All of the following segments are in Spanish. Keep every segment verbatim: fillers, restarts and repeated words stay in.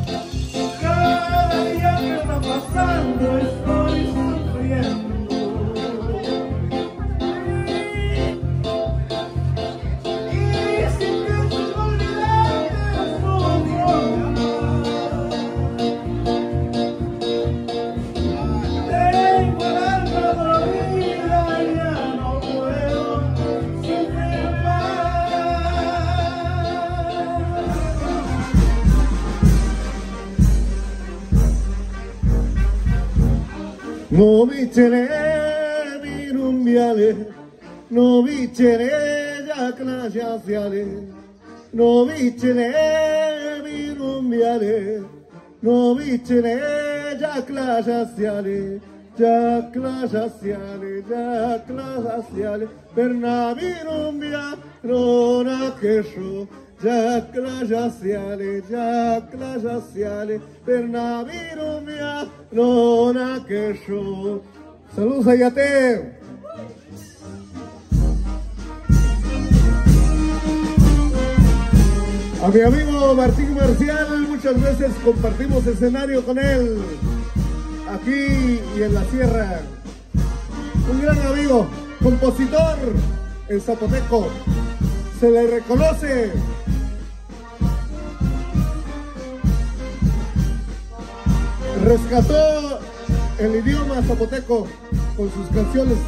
Cada día que está pasando estoy sufriendo. No vicere mi rumbiale, no vicere ya clasiale, no vicere mi rumbiale, no vicere ya clasiale, ya clasiale, ya clasiale, per navi rumbia non a queso. Ya clasiale, ya clasiale, per naviro mia non a queso. Saludos a Yate. A mi amigo Martín Marcial, muchas veces compartimos escenario con él, aquí y en la sierra. Un gran amigo, compositor en zapoteco, se le reconoce. Rescató el idioma zapoteco con sus canciones.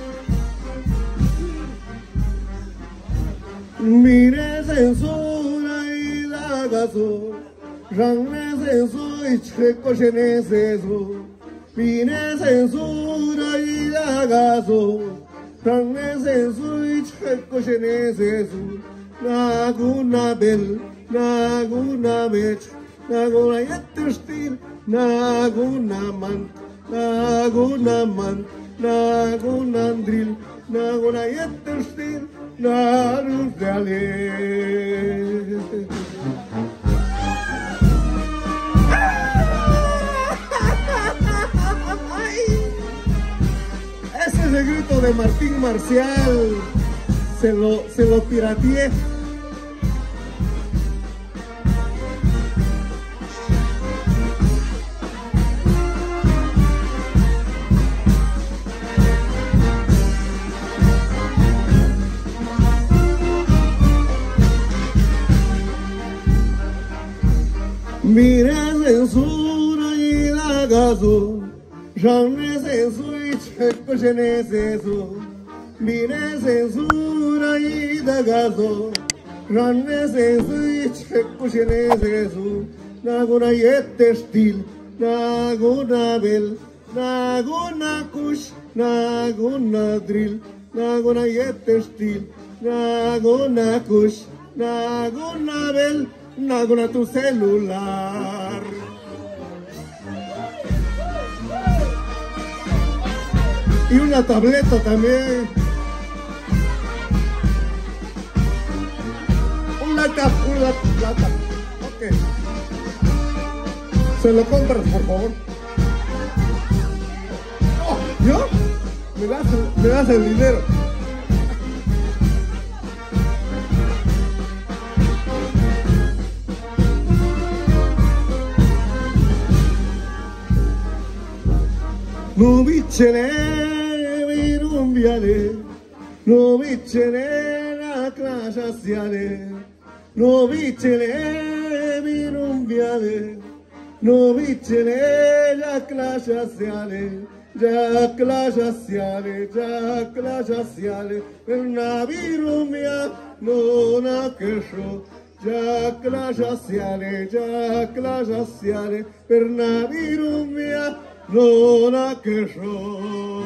Mire censura y la gaso, ranne censura y checo cheneseso. Mire censura y la gaso, ranne censura y checo cheneseso. Naguna bel, naguna bech, naguna yetterstil. Naguna man, naguna man, naguna drill, naguna yetterstil, narudale. Ese es el grito de Martín Marcial, se lo, se lo pirateé. Mire censura y la gaso, ranne censura y checo cheneseso. Mire censura y la gaso, ranne censura y checo cheneseso. Naguna yetterstil, naguna bel, naguna kush, naguna drill, naguna yetterstil, naguna kush, naguna bel. Naguna tu celular. Y una tableta también. Un laptop, un laptop. Ok. Se lo compras, por favor. Oh, ¿yo? Me das, me das el dinero. No vicere mi rumbiale, no vicere la clasiale, no vicere mi rumbiale, no vicere la clasiale, ya clasiale, ya clasiale, per naviro mia non a queso. Ya clasiale, ya clasiale, per naviro mia non a queso.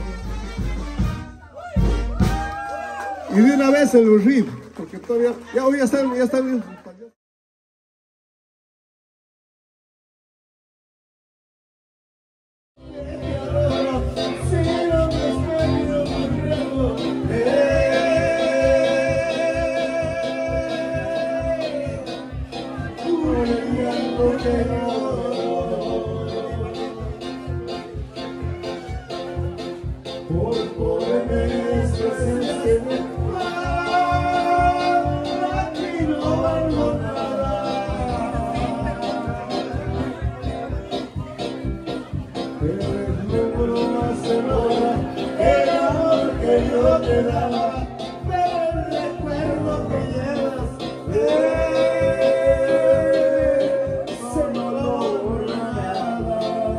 Y de una vez en los riffs, porque todavía, ya voy a estar, ya están. olvidaba, pero el recuerdo que llevas, eso no lo borra nada.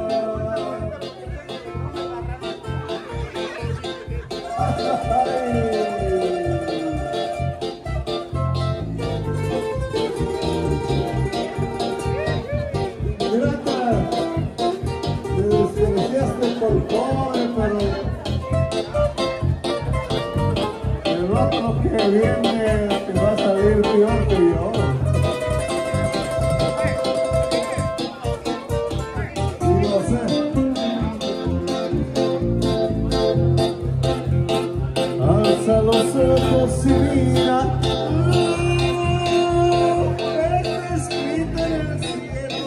Grata, te despreciaste por pobre, pero el otro que viene te va a salir peor que yo. Sí, lo sé. Alza los ojos y mira, está escrito en el cielo.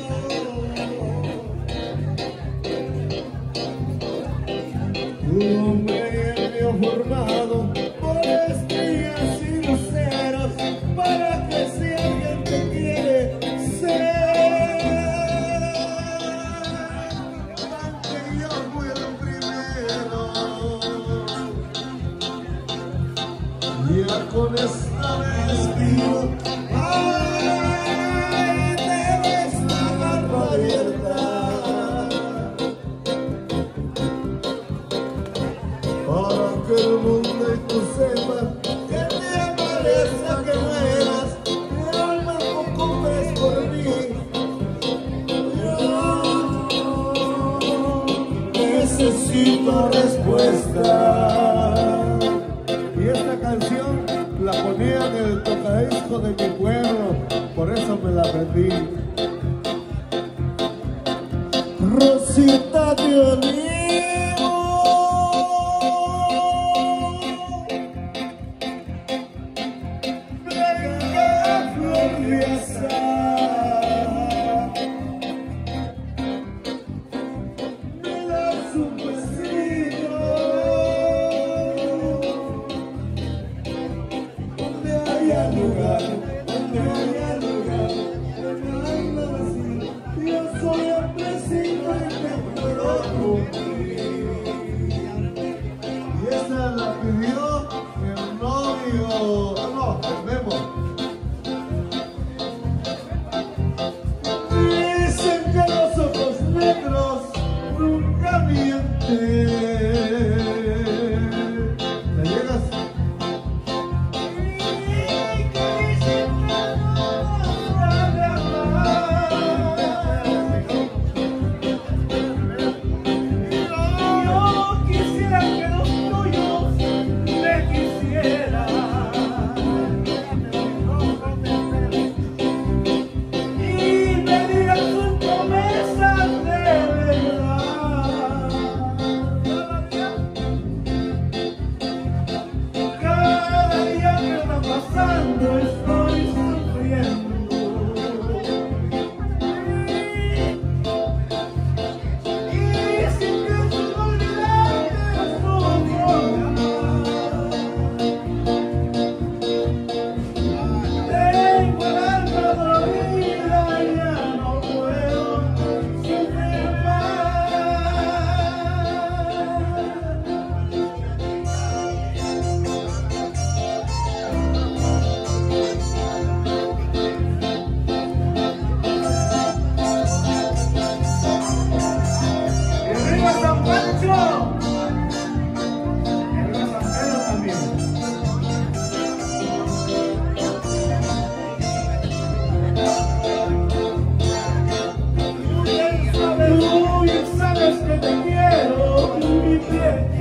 Un hombre medio formado por estrellas y luceros, para que si alguien te quiere ser, que yo fui el primero. Ya con esta vez digo, ay, debes la mano abierta, para que el mundo y tú sepas que te aparezca que mueras, pero no compres por mí. Yo necesito respuesta. Y esta canción la ponía en el tocadisco de mi pueblo, por eso me la aprendí. Rosita de olivo, blanca flor de azahar, me das un besito donde haya lugar, donde haya lugar, donde haya vacío. Yo soy el preciso y te puedo cumplir. Y esa la pidió el novio, ah no, el Memo. Dicen que los ojos negros nunca mienten. ¿Te llegas? Estoy sufriendo y si pienso olvidarte sufro. Tengo el alma dolida, ya no puedo sufrir San Pancho, el San Pedro también. Tú bien sabes, tú bien sabes que te quiero, mi pie.